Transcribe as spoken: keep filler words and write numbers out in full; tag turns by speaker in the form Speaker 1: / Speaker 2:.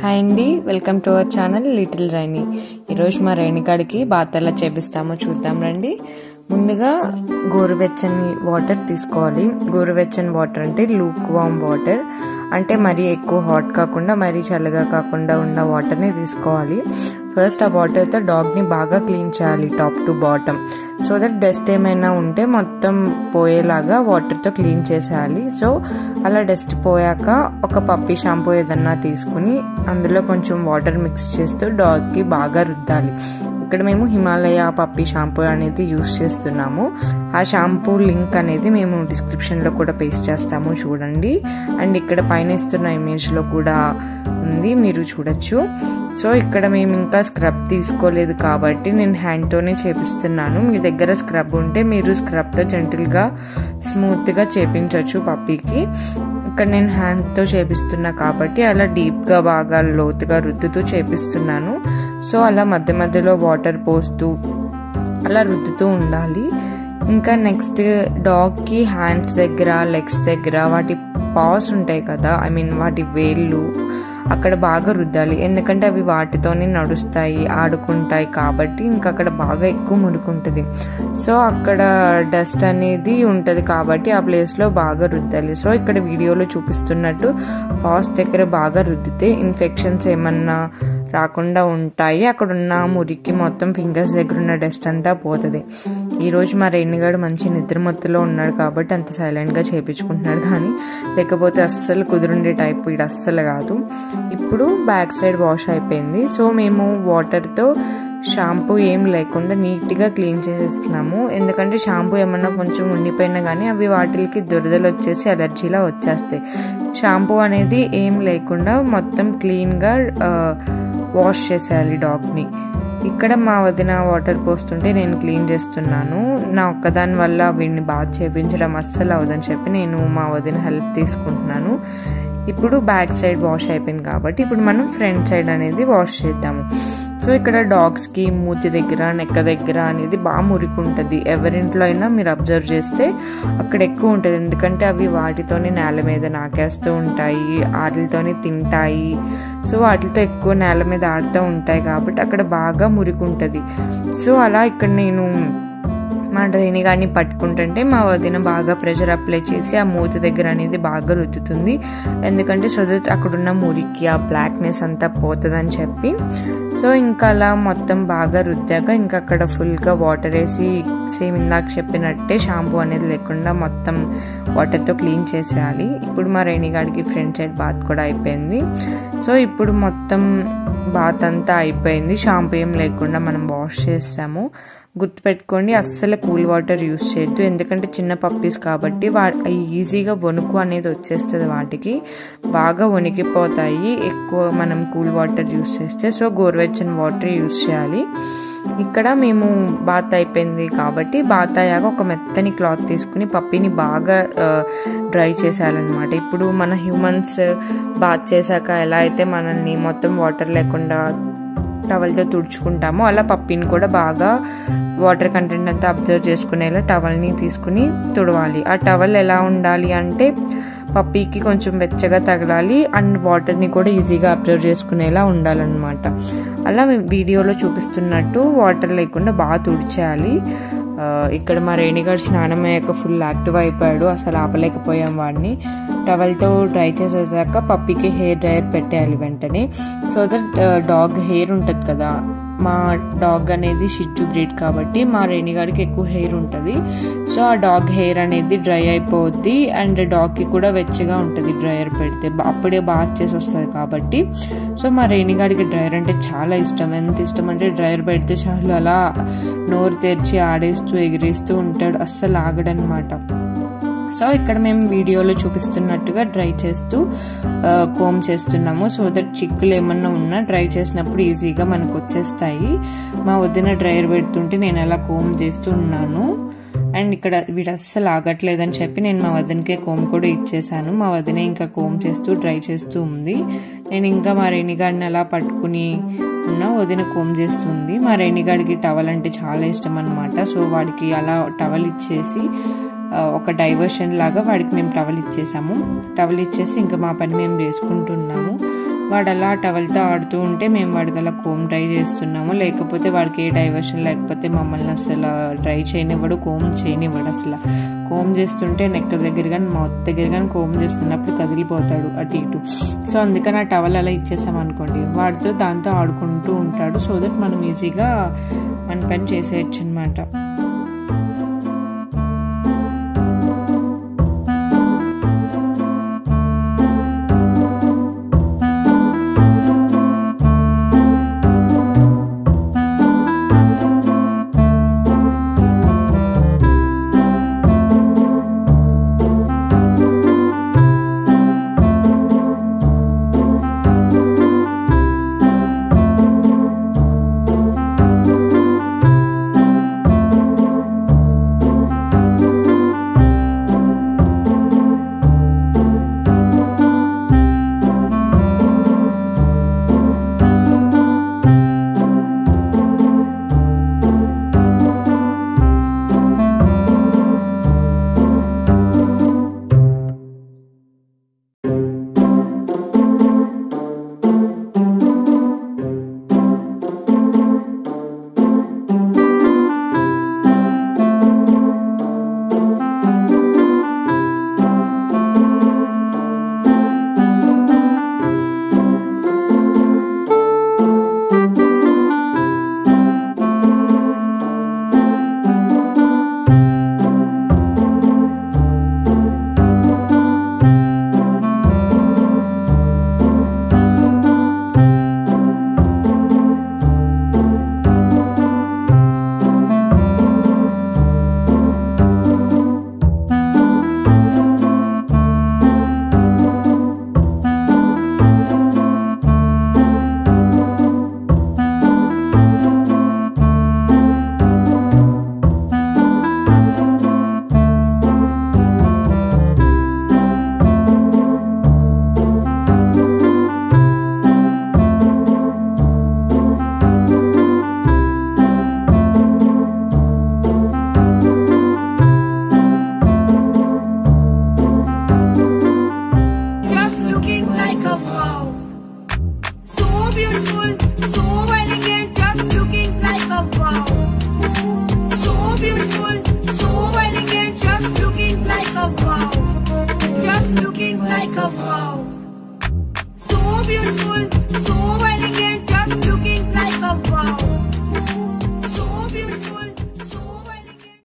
Speaker 1: Hi అండి, welcome to our channel Little Rainy. ఈరోజు మా రైనికాడికి బాత్ ఎలా చేపిస్తామో చూద్దాం రండి. ముందుగా గోరువెచ్చని వాటర్ తీసుకోవాలి. గోరువెచ్చని వాటర్ అంటే లూక్ వామ్ వాటర్, అంటే మరీ ఎక్కువ హాట్ కాకుండా మరీ చల్లగా కాకుండా ఉన్న వాటర్ని తీసుకోవాలి. ఫస్ట్ ఆ వాటర్తో డాగ్ని బాగా క్లీన్ చేయాలి top to bottom, so that dust ఏమైనా ఉంటే మొత్తం పోయేలాగా వాటర్తో క్లీన్ చేసేయాలి. సో అలా డస్ట్ పోయాక ఒక పప్పీ షాంపూ ఏదన్నా తీసుకుని అందులో కొంచెం వాటర్ మిక్స్ చేస్తూ డాగ్కి బాగా రుద్దాలి. ఇక్కడ మేము హిమాలయ పప్పీ షాంపూ అనేది యూస్ చేస్తున్నాము. ఆ షాంపూ లింక్ అనేది మేము డిస్క్రిప్షన్లో కూడా పేస్ట్ చేస్తాము, చూడండి. అండ్ ఇక్కడ పైన ఇస్తున్న ఇమేజ్లో కూడా ఉంది, మీరు చూడొచ్చు. సో ఇక్కడ మేము ఇంకా స్క్రబ్ తీసుకోలేదు కాబట్టి నేను హ్యాండ్తోనే చేపిస్తున్నాను. మీ దగ్గర స్క్రబ్ ఉంటే మీరు స్క్రబ్తో జెంటిల్గా స్మూత్గా చేపించవచ్చు పప్పీకి. ఇక్కడ నేను హ్యాండ్తో చేపిస్తున్నా కాబట్టి అలా డీప్గా బాగా లోతుగా రుద్దుతూ చేపిస్తున్నాను. సో అలా మధ్య మధ్యలో వాటర్ పోస్తూ అలా రుద్దుతూ ఉండాలి. ఇంకా నెక్స్ట్ డాగ్కి హ్యాండ్స్ దగ్గర, లెగ్స్ దగ్గర వాటి పాస్ ఉంటాయి కదా, ఐ మీన్ వాటి వేళ్ళు, అక్కడ బాగా రుద్దాలి. ఎందుకంటే అవి వాటితోనే నడుస్తాయి, ఆడుకుంటాయి కాబట్టి ఇంకా అక్కడ బాగా ఎక్కువ మురుకుంటుంది. సో అక్కడ డస్ట్ అనేది ఉంటుంది కాబట్టి ఆ ప్లేస్లో బాగా రుద్దాలి. సో ఇక్కడ వీడియోలో చూపిస్తున్నట్టు పాస్ దగ్గర బాగా రుద్దితే ఇన్ఫెక్షన్స్ ఏమన్నా రాకుండా ఉంటాయి. అక్కడ ఉన్న మురికి మొత్తం ఫింగర్స్ దగ్గర ఉన్న డస్ట్ అంతా పోతుంది. ఈరోజు మా రైనిగాడు మంచి నిద్రమత్తులో ఉన్నాడు కాబట్టి అంత సైలెంట్గా చేయించుకుంటున్నాడు, కానీ లేకపోతే అస్సలు కుదురుండే టైప్ ఇది అస్సలు కాదు. ఇప్పుడు బ్యాక్ సైడ్ వాష్ అయిపోయింది. సో మేము వాటర్తో షాంపూ ఏం లేకుండా నీట్గా క్లీన్ చేసేస్తున్నాము. ఎందుకంటే షాంపూ ఏమన్నా కొంచెం ఉండిపోయినా కానీ అవి వాటికి దురదలు వచ్చేసి అలర్జీలా వచ్చేస్తాయి. షాంపూ అనేది ఏం లేకుండా మొత్తం క్లీన్గా వాష్ చేసేయాలి డాగ్ని. ఇక్కడ మా వదిన వాటర్ పోస్తుంటే నేను క్లీన్ చేస్తున్నాను. నా ఒక్కదాని వల్ల వీడిని బాత్ చేయించడం అస్సలు అవదని చెప్పి నేను మా వదిన హెల్ప్ తీసుకుంటున్నాను. ఇప్పుడు బ్యాక్ సైడ్ వాష్ అయిపోయింది కాబట్టి ఇప్పుడు మనం ఫ్రంట్ సైడ్ అనేది వాష్ చేద్దాము. సో ఇక్కడ డాగ్స్కి మూతి దగ్గర, నెక్క దగ్గర అనేది బాగా మురికి ఉంటుంది. ఎవరింట్లో అయినా మీరు అబ్జర్వ్ చేస్తే అక్కడ ఎక్కువ ఉంటుంది. ఎందుకంటే అవి వాటితోనే నేల మీద నాకేస్తూ ఉంటాయి, వాటితోనే తింటాయి. సో వాటితో ఎక్కువ నేల మీద ఆడుతూ ఉంటాయి కాబట్టి అక్కడ బాగా మురికి ఉంటుంది. సో అలా ఇక్కడ నేను మా డ్రైని కానీ పట్టుకుంటుంటే మా వదిన బాగా ప్రెషర్ అప్లై చేసి ఆ మూతి దగ్గర అనేది బాగా రుద్దుతుంది. ఎందుకంటే సో దట్ అక్కడున్న మురికి, ఆ బ్లాక్నెస్ అంతా పోతుందని చెప్పి. సో ఇంకా అలా మొత్తం బాగా రుద్దాక ఇంకా అక్కడ ఫుల్గా వాటర్ వేసి సేమ్ ఇందాక చెప్పినట్టే షాంపూ అనేది లేకుండా మొత్తం వాటర్తో క్లీన్ చేసేయాలి. ఇప్పుడు మా రైనిగాడికి ఫ్రంట్ సైడ్ బాత్ కూడా అయిపోయింది. సో ఇప్పుడు మొత్తం బాత్ అంతా అయిపోయింది. షాంపూ ఏం లేకుండా మనం వాష్ చేస్తాము. గుర్తుపెట్టుకోండి, అస్సలు కూల్ వాటర్ యూస్ చేయొద్దు. ఎందుకంటే చిన్న పప్పీస్ కాబట్టి వా ఈజీగా వణుకు అనేది వచ్చేస్తుంది, వాటికి బాగా వణికిపోతాయి ఎక్కువ మనం కూల్ వాటర్ యూస్ చేస్తే. సో గోరువెచ్చని వాటర్ యూస్ చేయాలి. ఇక్కడ మేము బాత్ అయిపోయింది కాబట్టి బాత్ అయ్యాక ఒక మెత్తని క్లాత్ తీసుకుని పప్పీని బాగా డ్రై చేసేయాలన్నమాట. ఇప్పుడు మన హ్యూమన్స్ బాత్ చేశాక ఎలా అయితే మనల్ని మొత్తం వాటర్ లేకుండా టవల్తో తుడుచుకుంటామో అలా పప్పీని కూడా బాగా వాటర్ కంటెంట్ అంతా అబ్జర్వ్ చేసుకునేలా టవల్ని తీసుకుని తుడవాలి. ఆ టవల్ ఎలా ఉండాలి అంటే పప్పీకి కొంచెం వెచ్చగా తగలాలి అండ్ వాటర్ని కూడా ఈజీగా అబ్జర్వ్ చేసుకునేలా ఉండాలన్నమాట. అలా వీడియోలో చూపిస్తున్నట్టు వాటర్ లేకుండా బాగా తుడిచేయాలి. ఇక్కడ మా రైనిగాడు స్నానం అయ్యాక ఫుల్ యాక్టివ్ అయిపోయాడు, అసలు ఆపలేకపోయాం వాడిని. టవల్తో డ్రై చేసేసాక పప్పీకి హెయిర్ డ్రైయర్ పెట్టేయాలి వెంటనే. సో దట్ డాగ్ హెయిర్ ఉంటుంది కదా, మా డాగ్ అనేది షిట్జు బ్రీడ్ కాబట్టి మా రైనిగాడికి ఎక్కువ హెయిర్ ఉంటుంది. సో ఆ డాగ్ హెయిర్ అనేది డ్రై అయిపోద్ది అండ్ డాగ్కి కూడా వెచ్చగా ఉంటుంది డ్రైయర్ పెడితే, అప్పుడే బాత్ చేసి వస్తుంది కాబట్టి. సో మా రైనిగాడికి డ్రైయర్ అంటే చాలా ఇష్టం. ఎంత ఇష్టం అంటే డ్రైయర్ పెడితే చాలు అలా నోరు తెరిచి ఆడేస్తూ ఎగిరేస్తూ ఉంటాడు, అస్సలు ఆగడనమాట. సో ఇక్కడ మేము వీడియోలో చూపిస్తున్నట్టుగా డ్రై చేస్తూ కోమ్ చేస్తున్నాము. సో దట్ చిక్కులు ఏమన్నా ఉన్నా డ్రై చేసినప్పుడు ఈజీగా మనకు వచ్చేస్తాయి. మా వదిన డ్రైయర్ పెడుతుంటే నేను అలా కోమ్ చేస్తూ ఉన్నాను. అండ్ ఇక్కడ వీడు అస్సలు ఆగట్లేదని చెప్పి నేను మా వదినకే కోమ్ కూడా ఇచ్చేసాను. మా వదిన ఇంకా కోమ్ చేస్తూ డ్రై చేస్తూ ఉంది. నేను ఇంకా మా రైనిగాడిని అలా పట్టుకుని ఉన్న వదిన కోమ్ చేస్తుంది. మా రైనిగాడికి టవల్ అంటే చాలా ఇష్టం అనమాట. సో వాడికి అలా టవల్ ఇచ్చేసి ఒక డైవర్షన్ లాగా వాడికి మేము టవల్ ఇచ్చేసాము. టవల్ ఇచ్చేసి ఇంకా మా పని మేము చేసుకుంటున్నాము. వాడు అలా టవల్తో ఆడుతూ ఉంటే మేము వాడికి అలా కోమ్ డ్రై చేస్తున్నాము. లేకపోతే వాడికి ఏ డైవర్షన్ లేకపోతే మమ్మల్ని అసలు డ్రై చేయనివ్వడు, కోమ్ చేయనివ్వడు. అసలు కోమ్ చేస్తుంటే నెక్ దగ్గర కానీ మౌత్ దగ్గర కానీ కోమ్ చేస్తున్నప్పుడు కదిలిపోతాడు అటు ఇటు. సో అందుకని ఆ టవల్ అలా ఇచ్చేసామనుకోండి వాడితో దాంతో ఆడుకుంటూ ఉంటాడు. సో దట్ మనం ఈజీగా మన పని చేసేయచ్చు అనమాట.